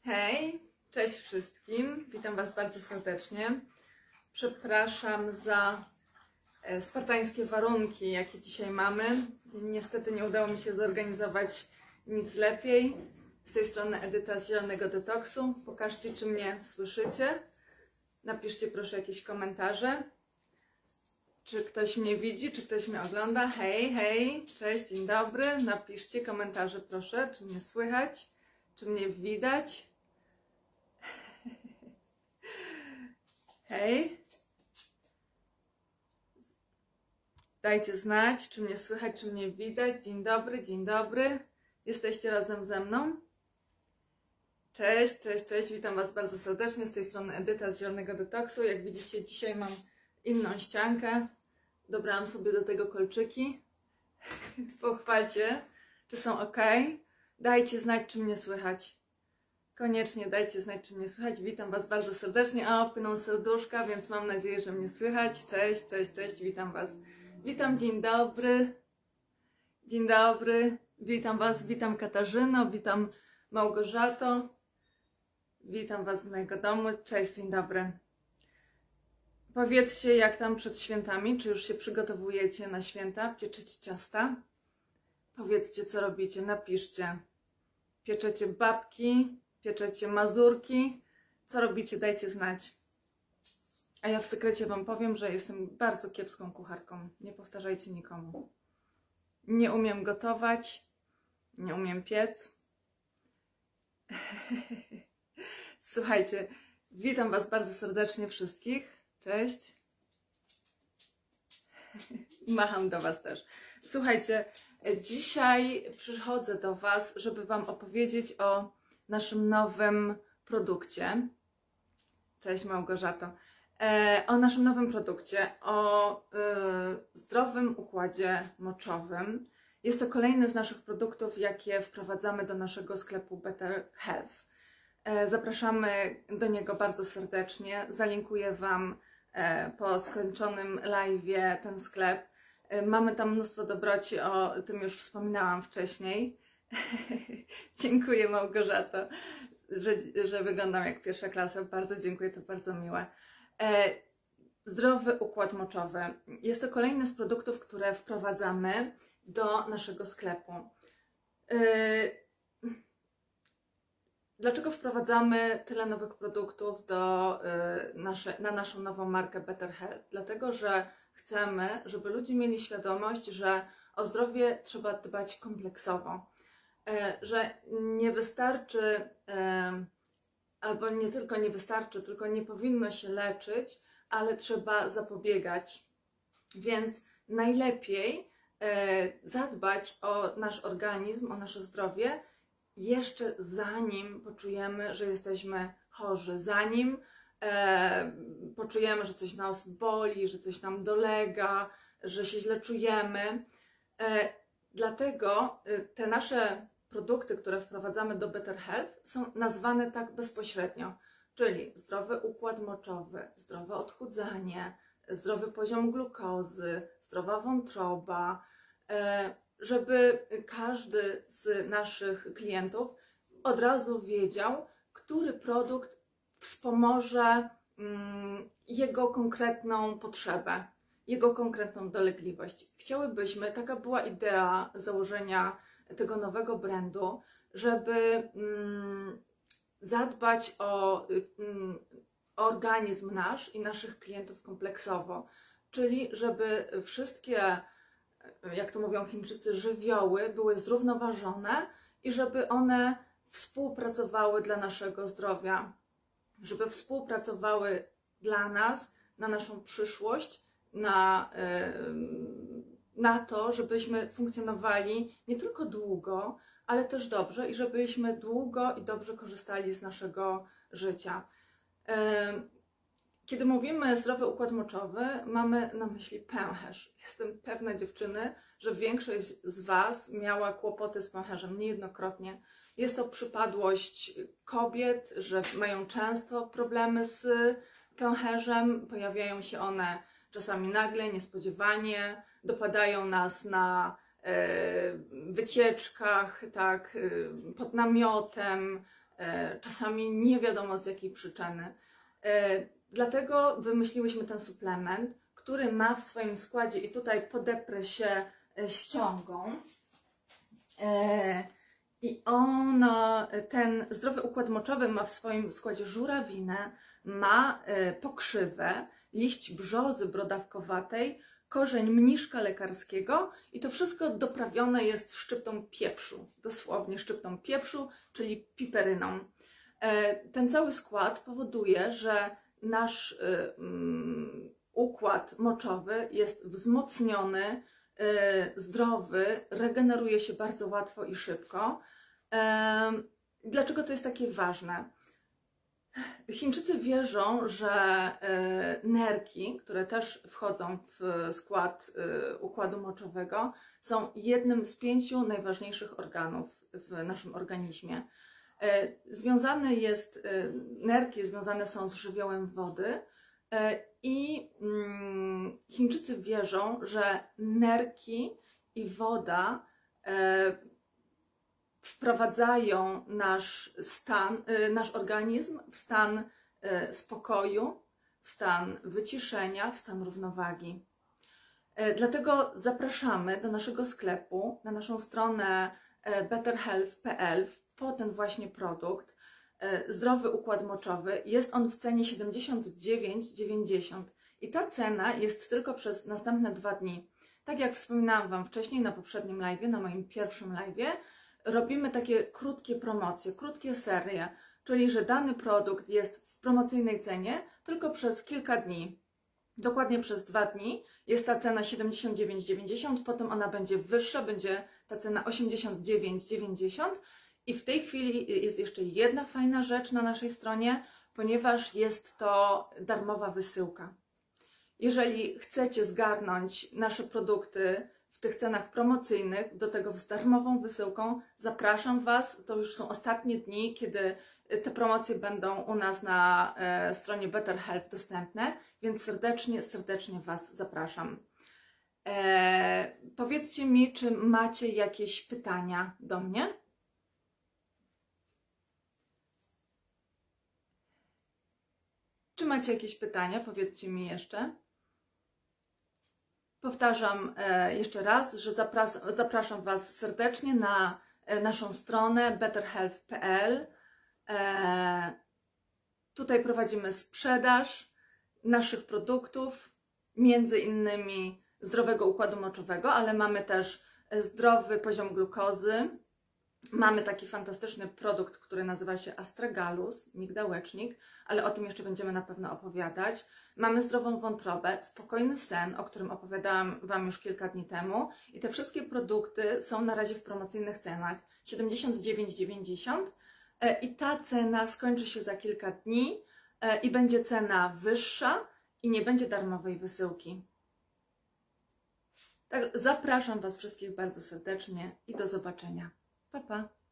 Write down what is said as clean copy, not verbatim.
Hej, cześć wszystkim, witam Was bardzo serdecznie. Przepraszam za spartańskie warunki, jakie dzisiaj mamy. Niestety nie udało mi się zorganizować nic lepiej. Z tej strony Edyta z Zielonego Detoksu. Pokażcie, czy mnie słyszycie. Napiszcie proszę jakieś komentarze. Czy ktoś mnie widzi, czy ktoś mnie ogląda. Hej, hej, cześć, dzień dobry. Napiszcie komentarze proszę, czy mnie słychać, czy mnie widać. Hej. Dajcie znać, czy mnie słychać, czy mnie widać. Dzień dobry, dzień dobry. Jesteście razem ze mną? Cześć, cześć, cześć. Witam Was bardzo serdecznie. Z tej strony Edyta z Zielonego Detoksu. Jak widzicie, dzisiaj mam inną ściankę. Dobrałam sobie do tego kolczyki. Pochwalcie, czy są ok. Dajcie znać, czy mnie słychać. Koniecznie dajcie znać, czy mnie słychać. Witam Was bardzo serdecznie. O, płyną serduszka, więc mam nadzieję, że mnie słychać. Cześć, cześć, cześć. Witam Was. Witam, dzień dobry. Dzień dobry. Witam Was, witam Katarzyno, witam Małgorzato. Witam Was z mojego domu. Cześć, dzień dobry. Powiedzcie, jak tam przed świętami, czy już się przygotowujecie na święta, pieczecie ciasta? Powiedzcie, co robicie, napiszcie. Pieczecie babki, pieczecie mazurki, co robicie, dajcie znać. A ja w sekrecie Wam powiem, że jestem bardzo kiepską kucharką. Nie powtarzajcie nikomu. Nie umiem gotować, nie umiem piec. Słuchajcie, witam Was bardzo serdecznie wszystkich. Cześć. Macham do Was też. Słuchajcie, dzisiaj przychodzę do Was, żeby Wam opowiedzieć o naszym nowym produkcie. Cześć Małgorzato. O naszym nowym produkcie, o zdrowym układzie moczowym. Jest to kolejny z naszych produktów, jakie wprowadzamy do naszego sklepu Better Health. Zapraszamy do niego bardzo serdecznie. Zalinkuję Wam po skończonym live'ie ten sklep. Mamy tam mnóstwo dobroci, o tym już wspominałam wcześniej. Dziękuję Małgorzato, że wyglądam jak pierwsza klasa. Bardzo dziękuję, to bardzo miłe. Zdrowy układ moczowy. Jest to kolejny z produktów, które wprowadzamy do naszego sklepu. Dlaczego wprowadzamy tyle nowych produktów na naszą nową markę Better Health? Dlatego, że chcemy, żeby ludzie mieli świadomość, że o zdrowie trzeba dbać kompleksowo. Że nie wystarczy, albo nie tylko nie wystarczy, tylko nie powinno się leczyć, ale trzeba zapobiegać. Więc najlepiej zadbać o nasz organizm, o nasze zdrowie, jeszcze zanim poczujemy, że jesteśmy chorzy, zanim poczujemy, że coś nas boli, że coś nam dolega, że się źle czujemy. Dlatego te nasze produkty, które wprowadzamy do Better Health, są nazwane tak bezpośrednio, czyli zdrowy układ moczowy, zdrowe odchudzanie, zdrowy poziom glukozy, zdrowa wątroba, żeby każdy z naszych klientów od razu wiedział, który produkt wspomoże jego konkretną potrzebę, jego konkretną dolegliwość. Chciałybyśmy, taka była idea założenia tego nowego brandu, żeby zadbać o organizm nasz i naszych klientów kompleksowo, czyli żeby wszystkie, jak to mówią Chińczycy, żywioły były zrównoważone i żeby one współpracowały dla naszego zdrowia, żeby współpracowały dla nas, na naszą przyszłość, na to, żebyśmy funkcjonowali nie tylko długo, ale też dobrze i żebyśmy długo i dobrze korzystali z naszego życia. Kiedy mówimy zdrowy układ moczowy, mamy na myśli pęcherz. Jestem pewna, dziewczyny, że większość z Was miała kłopoty z pęcherzem niejednokrotnie. Jest to przypadłość kobiet, że mają często problemy z pęcherzem. Pojawiają się one czasami nagle, niespodziewanie, dopadają nas na wycieczkach, tak, pod namiotem, czasami nie wiadomo z jakiej przyczyny. Dlatego wymyśliłyśmy ten suplement, który ma w swoim składzie, i tutaj podeprę się ściągą, i ten zdrowy układ moczowy ma w swoim składzie żurawinę, ma pokrzywę, liść brzozy brodawkowatej, korzeń mniszka lekarskiego i to wszystko doprawione jest szczyptą pieprzu, dosłownie szczyptą pieprzu, czyli piperyną. Ten cały skład powoduje, że nasz układ moczowy jest wzmocniony, zdrowy, regeneruje się bardzo łatwo i szybko. Dlaczego to jest takie ważne? Chińczycy wierzą, że nerki, które też wchodzą w skład układu moczowego, są jednym z 5 najważniejszych organów w naszym organizmie. Nerki związane są z żywiołem wody i Chińczycy wierzą, że nerki i woda wprowadzają nasz organizm w stan spokoju, w stan wyciszenia, w stan równowagi. Dlatego zapraszamy do naszego sklepu, na naszą stronę betterhealth.pl po ten właśnie produkt, zdrowy układ moczowy. Jest on w cenie 79,90 i ta cena jest tylko przez następne 2 dni. Tak jak wspominałam Wam wcześniej na poprzednim live'ie, na moim pierwszym live'ie, robimy takie krótkie promocje, krótkie serie, czyli że dany produkt jest w promocyjnej cenie tylko przez kilka dni. Dokładnie przez 2 dni jest ta cena 79,90, potem ona będzie wyższa, będzie ta cena 89,90 i w tej chwili jest jeszcze jedna fajna rzecz na naszej stronie, ponieważ jest to darmowa wysyłka. Jeżeli chcecie zgarnąć nasze produkty w tych cenach promocyjnych, do tego z darmową wysyłką, zapraszam Was. To już są ostatnie dni, kiedy te promocje będą u nas na stronie Better Health dostępne, więc serdecznie Was zapraszam. Powiedzcie mi, czy macie jakieś pytania do mnie? Czy macie jakieś pytania? Powiedzcie mi jeszcze. Powtarzam jeszcze raz, że zapraszam Was serdecznie na naszą stronę betterhealth.pl. Tutaj prowadzimy sprzedaż naszych produktów, między innymi zdrowego układu moczowego, ale mamy też zdrowy poziom glukozy. Mamy taki fantastyczny produkt, który nazywa się Astragalus, migdałecznik, ale o tym jeszcze będziemy na pewno opowiadać. Mamy zdrową wątrobę, spokojny sen, o którym opowiadałam Wam już kilka dni temu. I te wszystkie produkty są na razie w promocyjnych cenach 79,90 i ta cena skończy się za kilka dni i będzie cena wyższa i nie będzie darmowej wysyłki. Tak, zapraszam Was wszystkich bardzo serdecznie i do zobaczenia. Pa, pa!